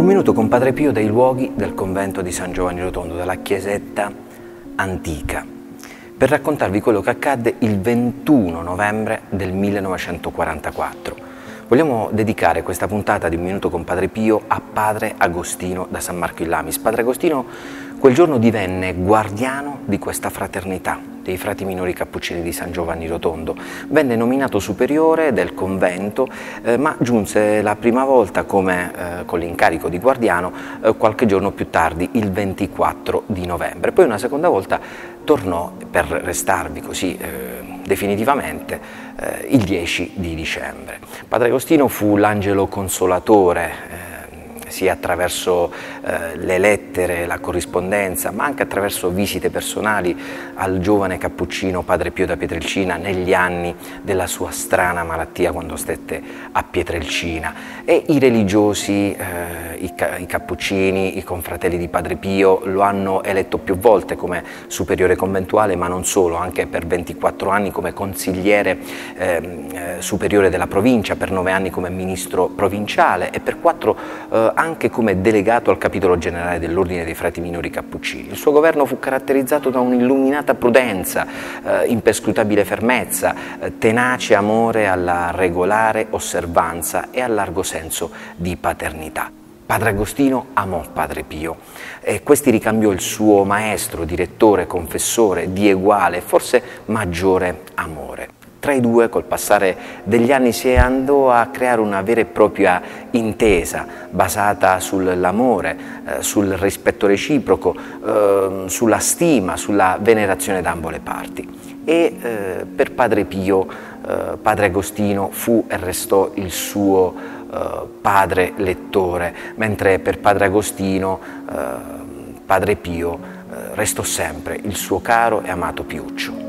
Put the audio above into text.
minuto con Padre Pio dai luoghi del convento di San Giovanni Rotondo, della chiesetta antica, per raccontarvi quello che accadde il 21 novembre del 1944. Vogliamo dedicare questa puntata di Un minuto con Padre Pio a Padre Agostino da San Marco in Lamis. Padre Agostino quel giorno divenne guardiano di questa fraternità, dei frati minori cappuccini di San Giovanni Rotondo. Venne nominato superiore del convento, ma giunse la prima volta con l'incarico di guardiano qualche giorno più tardi, il 24 di novembre. Poi una seconda volta tornò per restarvi così definitivamente il 10 di dicembre. Padre Agostino fu l'angelo consolatore, sia attraverso le lettere, la corrispondenza, ma anche attraverso visite personali al giovane cappuccino Padre Pio da Pietrelcina negli anni della sua strana malattia, quando stette a Pietrelcina. E i religiosi, i cappuccini, i confratelli di Padre Pio lo hanno eletto più volte come superiore conventuale, ma non solo, anche per 24 anni come consigliere superiore della provincia, per 9 anni come ministro provinciale e per 4 anche come delegato al capitolo generale dell'Ordine dei Frati Minori Cappuccini. Il suo governo fu caratterizzato da un'illuminata prudenza, imperscrutabile fermezza, tenace amore alla regolare osservanza e al largo senso di paternità. Padre Agostino amò Padre Pio e questi ricambiò il suo maestro, direttore, confessore di eguale, forse maggiore amore. Tra i due, col passare degli anni, si andò a creare una vera e propria intesa basata sull'amore, sul rispetto reciproco, sulla stima, sulla venerazione da ambo le parti. E per Padre Pio, Padre Agostino fu e restò il suo padre lettore, mentre per Padre Agostino, Padre Pio restò sempre il suo caro e amato Piuccio.